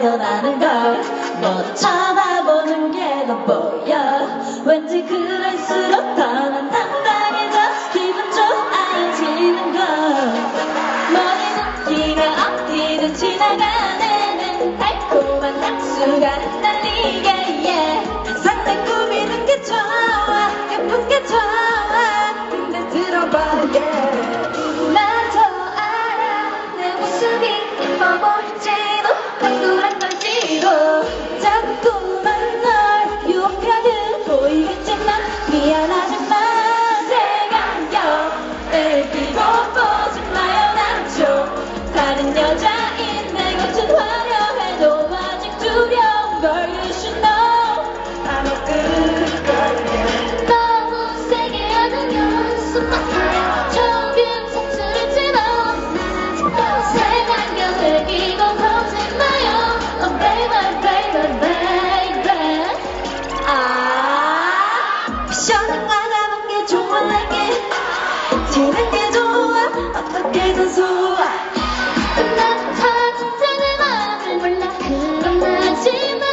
발견하는 걸 너 쳐다보는 게 더 보여 왠지 그럴수록 더 난 당당해져 기분 좋아지는 걸 머리는 기가 어디든 지나가는 달콤한 향수가 흩날리게 yeah. 항상 내 꾸미는 게 좋아 예쁜 게 좋아 근데 들어봐 yeah. 난 더 알아 내 모습이 예뻐 보일지도 당돌한 걸지도 자꾸만 널 유혹하듯 보이겠지만 미안하지만 색안경을 끼고 보지 마요 나죠 다른 여자인 내 겉은 화려해도 아직 두려운 걸 you should know I'm a good girl 너무 세게 안으면 숨 막혀요 조금 상처를지만 색안경을 끼고 보지 마요 Oh baby baby baby 패션은 알아본 게 좋아 내게 지는 게 좋아 어떻게든 좋아 나도 다 진짜의 마음을 몰라 그럼 하지만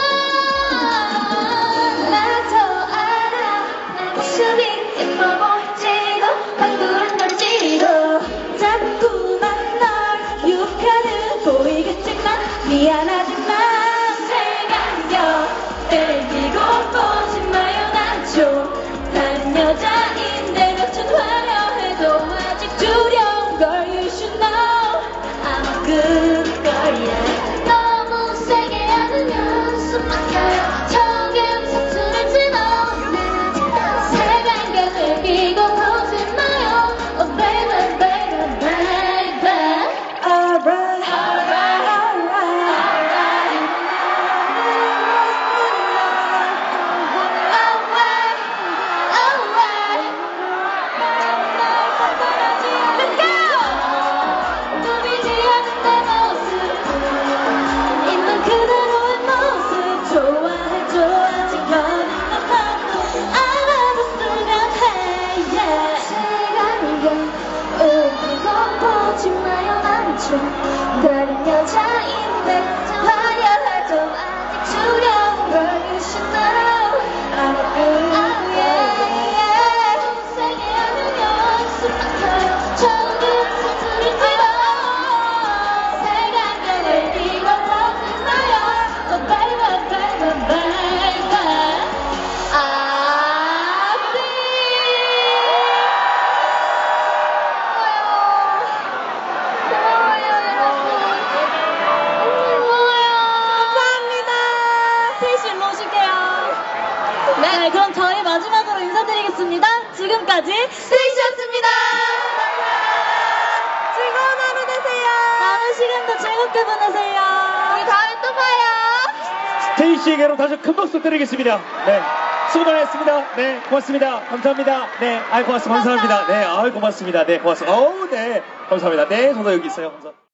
나 더 알아 내 모습이 예뻐 보일지도 당돌한 걸지도 자꾸만 널 유혹하듯 보이겠지만 미안하지만 색안경을 끼고 보지 마요 나죠 다른 여자인 내 곁은 화려해도 아직 두려운 걸 you should know I'm a good girl yeah. 너무 세게 안으면 숨 막혀요 조금 서투를지도 색안경을 끼고 보지 마요 Oh baby baby baby Alright alright 다른 여자인 내 화려해도 아직 두려운 걸 you should know I'm a good yeah. 세게 안으면 숨 막혀요 조금 서투를지도 색안경을 끼고 보지 마요 Oh baby baby baby 네, 그럼 저희 마지막으로 인사드리겠습니다. 지금까지 스테이시였습니다. 즐거운 하루 되세요. 다음 시간도 즐겁게 보내세요. 우리 다음에 또 봐요. 스테이시에게로 다시 큰 박수 드리겠습니다. 네, 수고 많으셨습니다. 네, 고맙습니다. 감사합니다. 네, 고맙습니다. 감사합니다. 네, 고맙습니다. 네, 고맙습니다. 어우, 네, 감사합니다. 네, 저도 여기 있어요. 감사합니다.